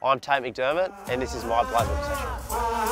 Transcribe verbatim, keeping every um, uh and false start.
I'm Tate McDermott and this is my PlayBook session.